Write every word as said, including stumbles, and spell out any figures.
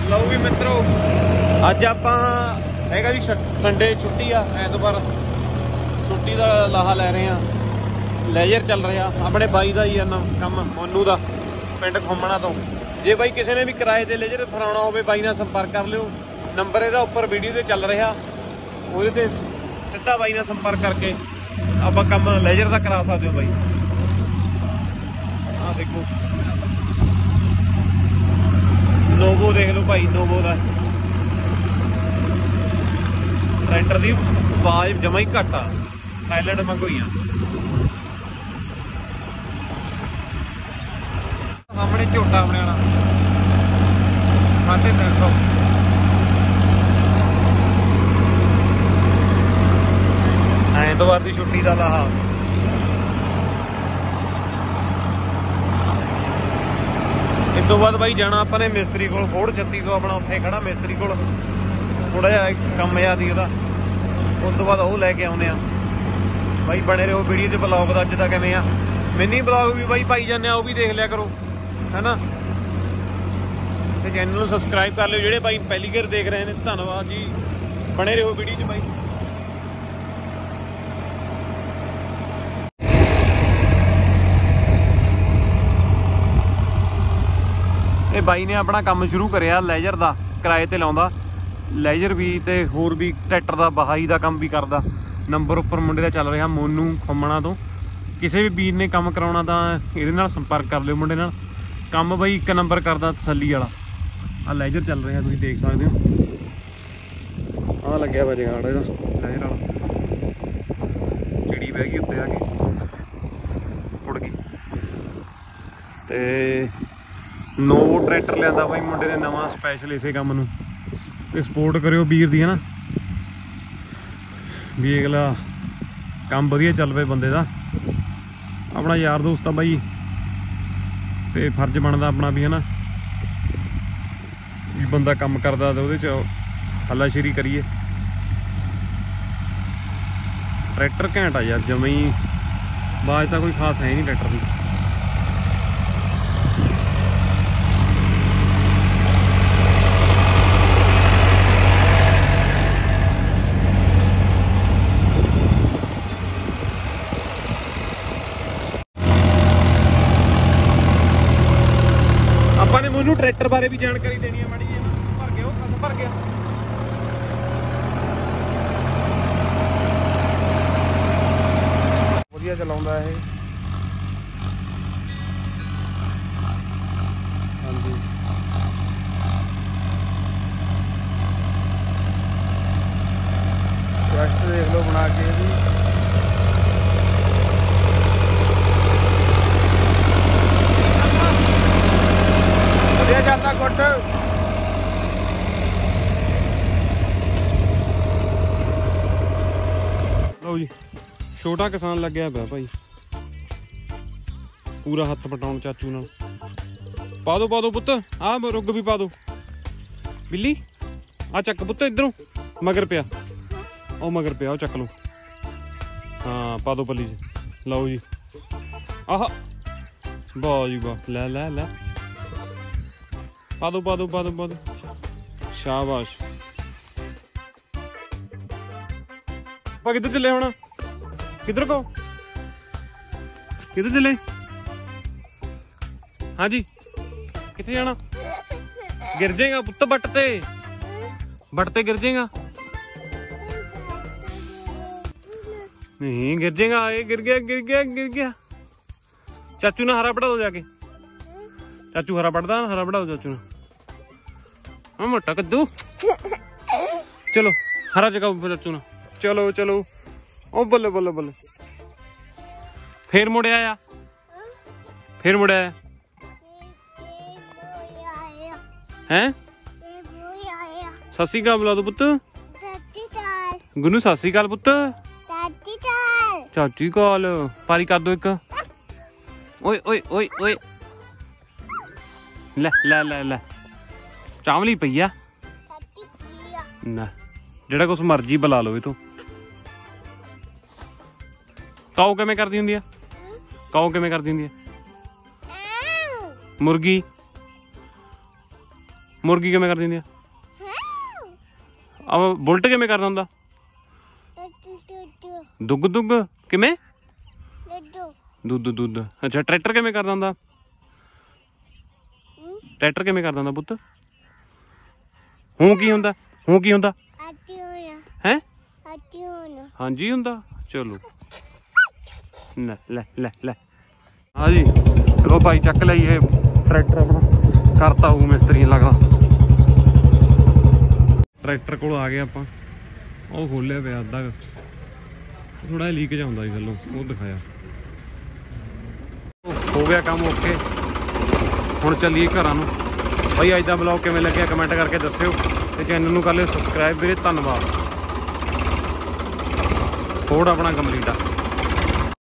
लो भी मित्रों अज आप हैगा जी संडे छुट्टी आ ऐतवार छुट्टी का लाहा लै रहे हैं लेजर चल रहा अपने बाई का ही है ना काम मोनू का पिंड घुमना तो जे बाई किसी ने भी किराए से लेजर फराना हो बाई नाल संपर्क कर लियो नंबर इहदा उपर वीडियो ते चल रहा ਉਹਦੇ ਤੇ सीधा बाई नाल संपर्क करके आप काम लेजर का करा सकते हो बाई आ देखो नोवो देख लो भाई नोवो का ट्रैक्टर की आवाज जमा ही घट आ साइलेंट मंगो ही आ सामने झोटा अपने वाला साढ़े तीन सौ ऐतवार की छुट्टी का लाहा इस तो बाद भाई जाना अपने मिस्त्री को फोड़ छत्ती सौ अपना उत्थे खड़ा मिस्त्री को थोड़ा जहा कम याद ही उस तो बाद वो लैके आने भाई बने रहो वीडियो से ब्लॉग का अज का किवें आ मिनी ब्लॉग भी भाई पाई जाने वो भी देख लिया करो है ना तो चैनल सबसक्राइब कर लो जो भाई पहली बार देख रहे हैं धन्यवाद जी बने रहो वीडियो च भाई ये बाई ने अपना काम शुरू कराया लेजर का किराए ते लाउंदा लेजर भी ते होर भी ट्रैक्टर का बहाई का काम भी करता नंबर उपर मुंडे का चल रहा मोनू खम्मणा तो किसी भी वीर ने काम कराउणा तां इहदे नाल संपर्क कर लियो मुंडे नाल काम बई एक नंबर करता तसल्ली वाला आ लेजर चल रहा तुसीं देख सकते हो आ लग्या वा जगाड़ इहदा लेजर वाला चिड़ी बह गई उत्ते आके उड़ गई ते नोवो ट्रैक्टर लिया भाई मुंडे ने नवा स्पैशल इसे काम नूं ते सपोर्ट करियो वीर दी है ना भी अगला काम वधिया चल पे बंदे दा अपना यार दोस्त आ भाई तो फर्ज बनता अपना भी है ना भी बंदा काम करता तो वो हलाशेरी करिए ट्रैक्टर घैंट आ यार जमा ही आवाज तो कोई खास है नहीं ट्रैक्टर की मैनू ट्रैक्टर बारे भी जानकारी देनी है माड़ी जी भर गया वो भर गया वधिया चलाउंदा है हाँ जी ट्रैक्टर देख लो बना के भी लो जी छोटा किसान लग गया भाई पूरा हथ पटाउन चाचू नाल पा दो पा दो पुत्त आ रुग भी पा दो बिल्ली आ चक पुत्त इधरों मगर पिया ओ मगर पिया चक लो हाँ पा दो पली जी लो जी आह वाह जी वाह लै लै लै पा दो पा दो पा दो पा दो शाबाश पा किधर चले होना किधर को किधर चले हाँ जी किथे जाना गिर जाएगा पुत्त बटते बटते गिर जाएगा नहीं गिर जाएगा ये गिर गया गिर गया गिर गया चाचू ने हरा पढ़ा दो जाके चाचू हरा पढ़ता हरा पढ़ा दो चाचू ने मोटा कद्दू चलो हरा जगह चाचू ने चलो चलो ओ बल्ले बल्ले बल्ले फिर मुड़े आया फिर मुड़े आया हैं सत श्री अकाल बुला दो पुत्त गुनू सत श्री अकाल पुत्त चाची काल पारी कर दो एक ओए ओए ओए ओए ले ले ले ले चावली पई आ ना जेड़ा कुछ मर्जी बुला लो तू काऊ किवें करदी हुंदी आ काऊ किवें करदी हुंदी आ मुर्गी ਮੁਰਗੀ ਕਿਵੇਂ ਕਰ ਦਿੰਦੀ ਆ ਆ ਬੁਲਟ ਕਿਵੇਂ ਕਰਦਾ ਹੁੰਦਾ ਦੁੱਗ ਦੁੱਗ ਕਿਵੇਂ ਦੁੱਧ ਦੁੱਧ ਅੱਛਾ ਟਰੈਕਟਰ ਕਿਵੇਂ ਕਰਦਾ ਹੁੰਦਾ ਟਰੈਕਟਰ ਕਿਵੇਂ ਕਰਦਾ ਹੁੰਦਾ ਪੁੱਤ ਹੂੰ ਕੀ ਹੁੰਦਾ ਹੂੰ ਕੀ ਹੁੰਦਾ ਹੈ ਹਾਂਜੀ ਹੁੰਦਾ ਚਲੋ ਲੈ ਲੈ ਲੈ ਲੈ ਹਾਂ ਜੀ ਚਲੋ ਭਾਈ ਚੱਕ ਲਈਏ ਟਰੈਕਟਰ ਆਪਣਾ ਕਰਤਾ ਉਹ ਮਿਸਤਰੀ ਲਗਾ ਟਰੈਕਟਰ ਕੋਲ ਆ ਗਏ ਆਪਾਂ ਉਹ ਖੋਲਿਆ ਪਿਆ ਅੱਧਾ ਥੋੜਾ ਜਿਹਾ ਲੀਕ ਜਾਂਦਾ ਸੀ ਥੱਲੋਂ ਉਹ ਦਿਖਾਇਆ ਹੋ ਗਿਆ ਕੰਮ ਓਕੇ ਹੁਣ ਚੱਲੀਏ ਘਰਾਂ ਨੂੰ ਭਾਈ ਅੱਜ ਦਾ ਬਲੌਗ ਕਿਵੇਂ ਲੱਗਿਆ ਕਮੈਂਟ ਕਰਕੇ ਦੱਸਿਓ ਤੇ ਚੈਨਲ ਨੂੰ ਕਰ ਲਿਓ ਸਬਸਕ੍ਰਾਈਬ ਵੀਰੇ ਧੰਨਵਾਦ। ਫੋਰਡ ਆਪਣਾ ਕੰਪਲੀਟ ਆ।